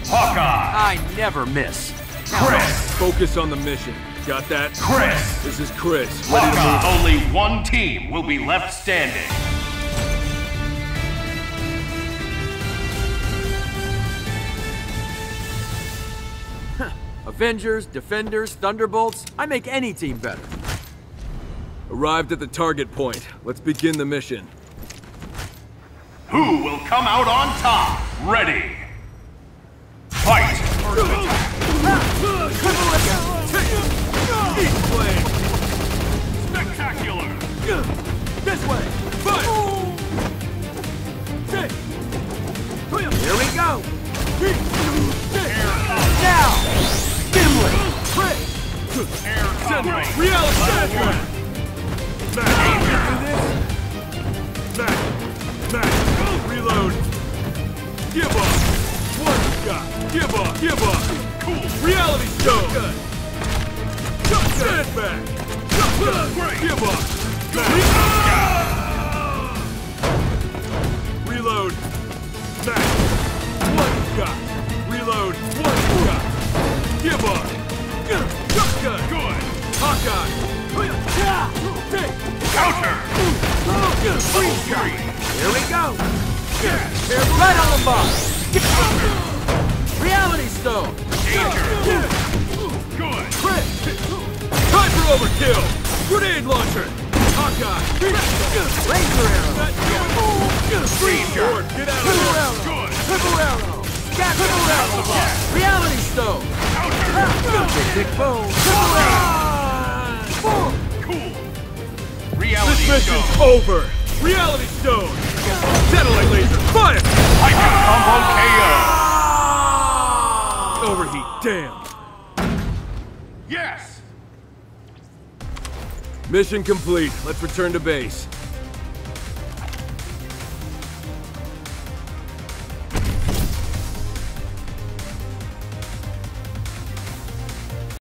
Hawkeye! I never miss. Chris! Focus on the mission. Got that? Chris! This is Chris. Ready to move. Hawkeye! Only one team will be left standing. Avengers, Defenders, Thunderbolts. I make any team better. Arrived at the target point. Let's begin the mission. Who will come out on top? Ready! Fight! Spectacular! This way! Fight! Here we go! Now! Gimli! Air combo! Reality! Back! Reload! Give up! One shot! Give up! Cool! Reality stone! Good! Stand back! Great! Give up! Reload! Back! One shot! Reload! One shot! Give up! Good! Hawkeye! Counter! Free shot! Here we go! Right on the mark! Reality Stone! Danger! Good! Time for overkill! Grenade launcher! Hawkeye! Laser arrow! Freezer! Get out of Triple there! arrow! Good! Triple arrow! Triple arrow! Reality Stone! Big boom! Triple arrow! Cool! This Reality mission's Stone! over! Reality stone! Satellite laser! Fire! Hyper combo KO! Overheat, damn! Yes! Mission complete. Let's return to base.